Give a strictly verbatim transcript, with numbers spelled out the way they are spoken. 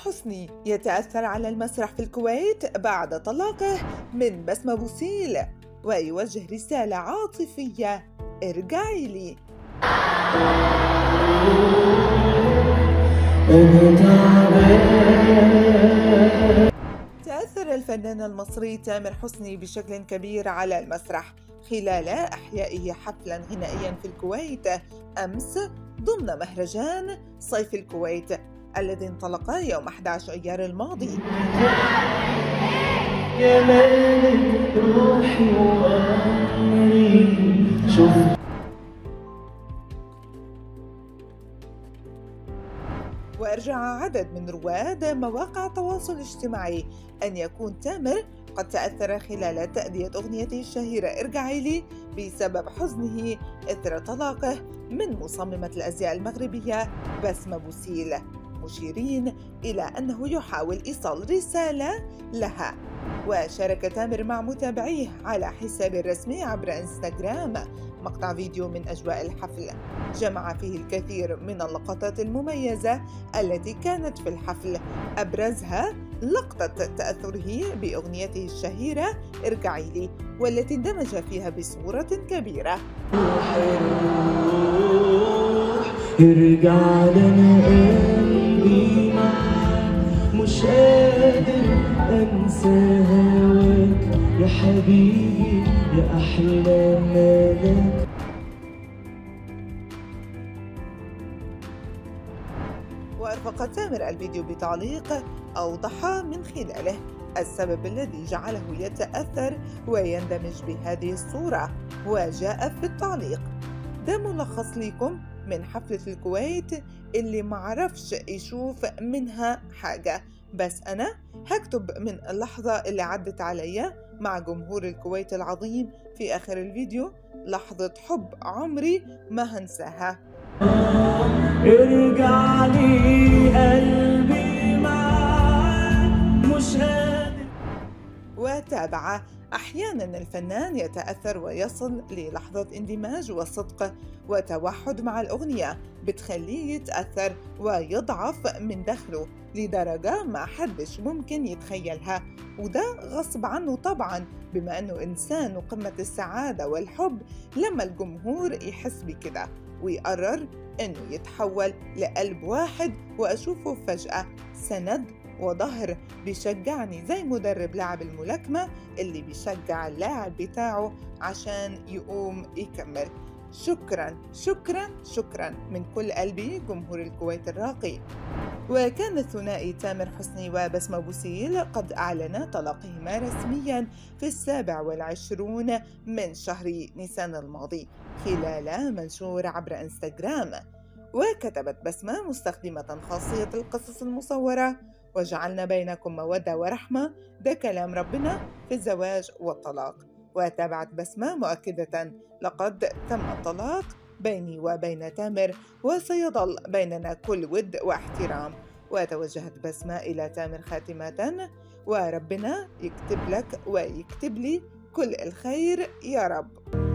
حسني يتأثر على المسرح في الكويت بعد طلاقه من بسمة بوسيل ويوجه رسالة عاطفية: ارجعي لي. تأثر الفنان المصري تامر حسني بشكل كبير على المسرح خلال إحيائه حفلاً غنائياً في الكويت أمس ضمن مهرجان صيف الكويت الذي انطلق يوم أحد عشر أيار الماضي. يا ملك روحي وأمري شوف. وأرجع عدد من رواد مواقع التواصل الاجتماعي أن يكون تامر قد تأثر خلال تأدية أغنيته الشهيرة ارجعي لي بسبب حزنه إثر طلاقه من مصممة الأزياء المغربية بسمة بوسيل، مشيرين إلى أنه يحاول إيصال رسالة لها. وشارك تامر مع متابعيه على حسابه الرسمي عبر انستغرام مقطع فيديو من أجواء الحفل جمع فيه الكثير من اللقطات المميزة التي كانت في الحفل، أبرزها لقطة تأثره بأغنيته الشهيرة ارجعي لي والتي اندمج فيها بصورة كبيرة. ارجع لنا قلبي معاك مش قادر انسى هواك يا حبيبي يا احلى ملاك. وأرفق تامر الفيديو بتعليق أوضح من خلاله السبب الذي جعله يتأثر ويندمج بهذه الصورة، وجاء في التعليق: ده ملخص لكم من حفلة الكويت اللي معرفش يشوف منها حاجة، بس أنا هكتب من اللحظة اللي عدت عليا مع جمهور الكويت العظيم في آخر الفيديو لحظة حب عمري ما هنساها. ارجع لي قلبي معاك مش قادر. وتابع: أحيانا الفنان يتأثر ويصل للحظة اندماج وصدق وتوحد مع الأغنية بتخليه يتأثر ويضعف من داخله لدرجة ما حدش ممكن يتخيلها، وده غصب عنه طبعا بما أنه إنسان وقمة السعادة والحب. لما الجمهور يحس بكده ويقرر أنه يتحول لقلب واحد وأشوفه فجأة سند وظهر بيشجعني زي مدرب لاعب الملاكمة اللي بيشجع اللاعب بتاعه عشان يقوم يكمل. شكرا شكرا شكرا من كل قلبي جمهور الكويت الراقي. وكان الثنائي تامر حسني وبسمة بوسيل قد أعلن طلاقهما رسميا في السابع والعشرون من شهر نيسان الماضي خلال منشور عبر انستغرام. وكتبت بسمة مستخدمة خاصية القصص المصورة: وجعلنا بينكم مودة ورحمة، ده كلام ربنا في الزواج والطلاق. وتابعت بسمة مؤكدة: لقد تم الطلاق بيني وبين تامر وسيظل بيننا كل ود واحترام. وتوجهت بسمة إلى تامر خاتمة: وربنا يكتب لك ويكتب لي كل الخير يا رب.